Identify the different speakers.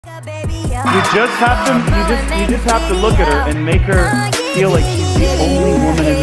Speaker 1: You just have to look at her and make her feel like she's the only woman in